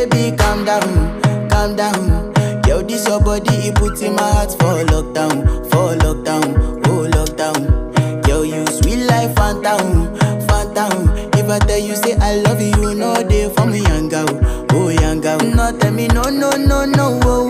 baby, calm down. Yo, this your body, it puts in my heart for lockdown, oh lockdown. Yo, you sweet life, phantom, phantom. If I tell you say I love you, no day for me, young girl, oh young girl. No tell me no, oh.